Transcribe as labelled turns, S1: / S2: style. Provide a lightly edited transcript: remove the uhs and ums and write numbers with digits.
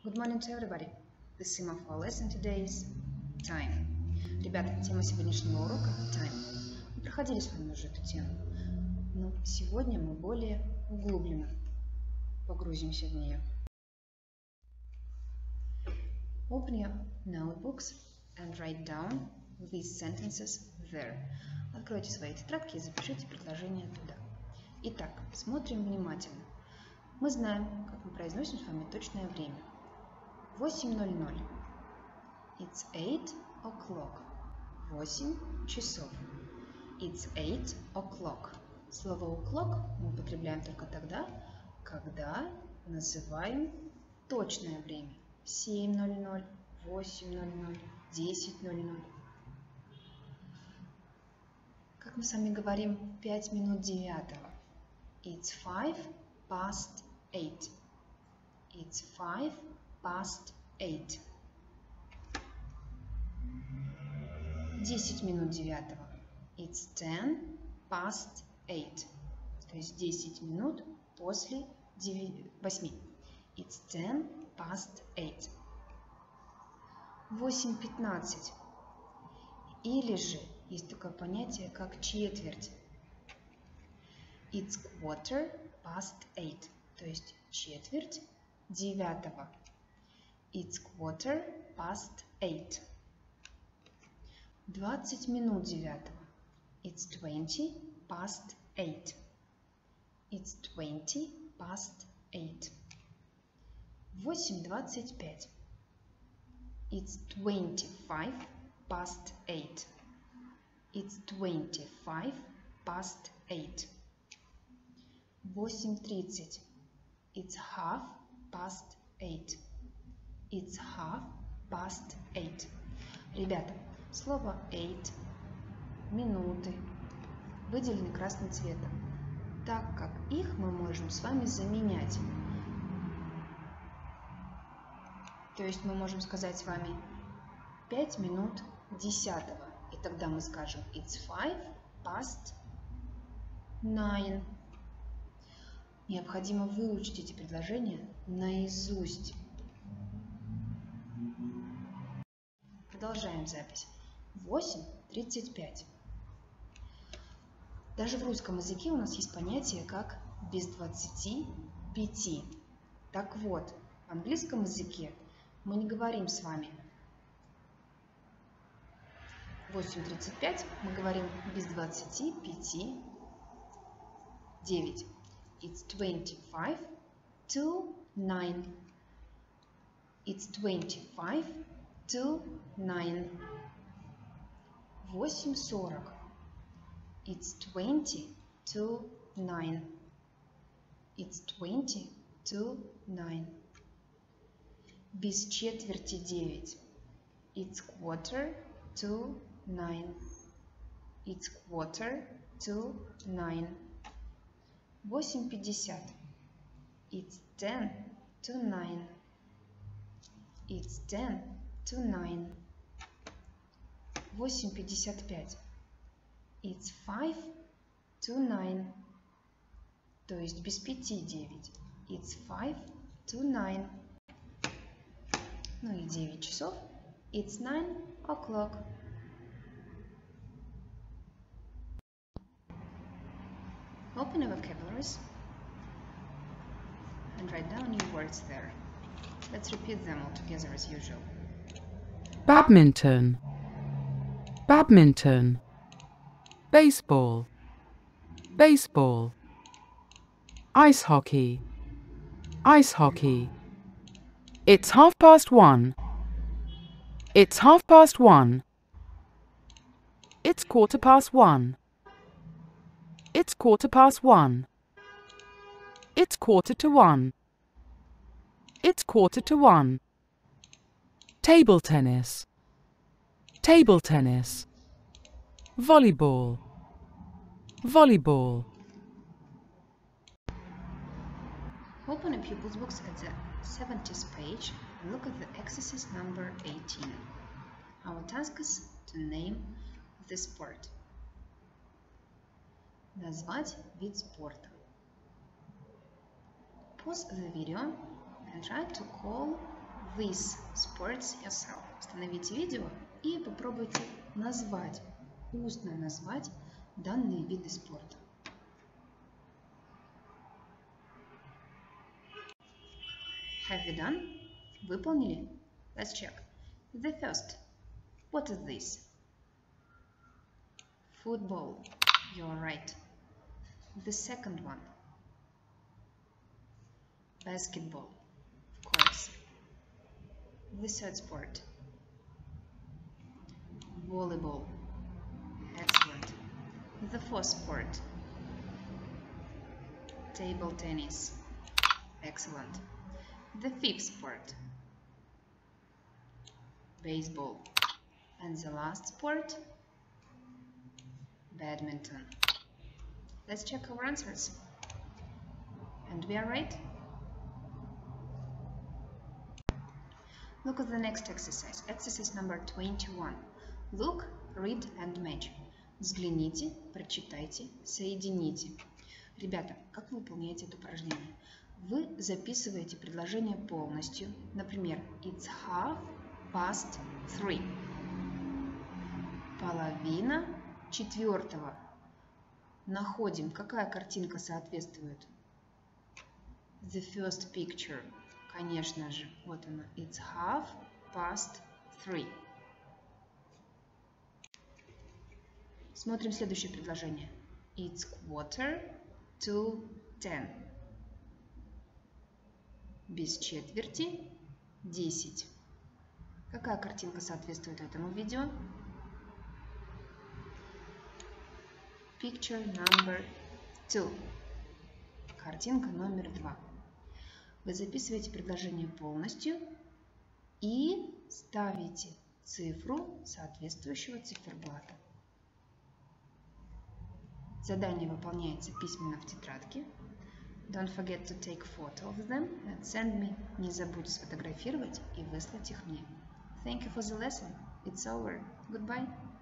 S1: Good morning to everybody. The theme of our lesson today is time. Ребята, тема сегодняшнего урока – time. Мы проходили с вами уже эту тему, но сегодня мы более углубленно погрузимся в нее. Open your notebooks and write down these sentences there. Откройте свои тетрадки и запишите предложения туда. Итак, смотрим внимательно. Мы знаем, как мы произносим с вами точное время. 8:00. It's 8 o'clock. 8 часов. It's 8 o'clock. Слово o'clock мы употребляем только тогда, когда называем точное время. 7:00, 8:00, 10:00. Как мы с вами говорим, 5 минут 9. It's 5 past 8. It's 5 past 8. 10 минут 9. It's 10 past 8. То есть 10 минут после 8. It's 10 past 8. 8:15. Или же есть такое понятие, как четверть. It's quarter past 8. То есть четверть 9. It's quarter past 8. 20 минут 9. It's 20 past 8. It's 20 past 8. 8:25. It's 25 past 8. It's 25 past 8. 8:30. It's half past 8. It's half past 8. Ребята, слово 8, минуты, выделены красным цветом, так как их мы можем с вами заменять. То есть мы можем сказать с вами 5 минут 10. И тогда мы скажем it's 5 past 9. Необходимо выучить эти предложения наизусть. Продолжаем запись. 8:35. Даже в русском языке у нас есть понятие как без 25. Так вот, в английском языке мы не говорим с вами 8:35, мы говорим без 25 9. It's 25 to 9. It's 25 to 9. 8:40. It's 20 to 9. It's 20 to 9. Без четверти 9. It's quarter to 9. It's quarter to 9. 8:50. It's 10 to 9. It's 10 to 9. 8:55. It's 5 to 9. То есть без 5 9. It's 5 to 9. Ну и 9 часов. It's 9 o'clock. Open your vocabularies and write down new words there. Let's repeat them all together as usual.
S2: Badminton, badminton. Baseball, baseball. Ice hockey, ice hockey. It's 1:30. It's 1:30. It's 1:15. It's 1:15. It's 1:45. It's 1:45. Table tennis, table tennis. Volleyball, volleyball.
S1: Open a pupil's books at the 70th page and look at the exercise number 18. Our task is to name the sport. Назвать вид спорта. Pause the video and try to call these sports yourself. Остановите видео и попробуйте назвать, устно назвать данные виды спорта. Have you done? Выполнили? Let's check. The first. What is this? Football. You're right. The second one. Basketball. Of course. The third sport. Volleyball. Excellent. The fourth sport. Table tennis. Excellent. The fifth sport. Baseball. And the last sport. Badminton. Let's check our answers. And we are right. Look at the next exercise. Exercise number 21. Look, read and match. Взгляните, прочитайте, соедините. Ребята, как вы выполняете это упражнение? Вы записываете предложение полностью. Например, it's 3:30. Половина четвертого. Находим, какая картинка соответствует. The first picture. Конечно же, вот она. It's 3:30. Смотрим следующее предложение. It's 9:45. Без четверти 10. Какая картинка соответствует этому видео? Picture number 2. Картинка номер 2. Вы записываете предложение полностью и ставите цифру соответствующего циферблата. Задание выполняется письменно в тетрадке. Don't forget to take photo of them and send me. Не забудь сфотографировать и выслать их мне. Thank you for the lesson. It's over. Goodbye.